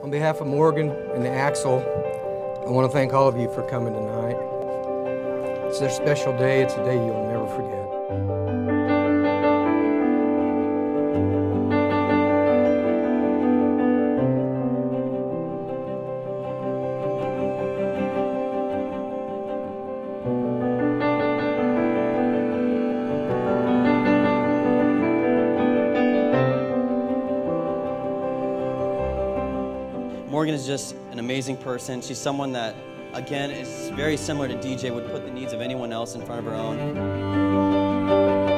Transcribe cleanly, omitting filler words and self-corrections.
On behalf of Morgan and the Axle, I want to thank all of you for coming tonight. It's their special day. It's a day you'll never forget. Morgan is just an amazing person. She's someone that, again, is very similar to DJ, would put the needs of anyone else in front of her own.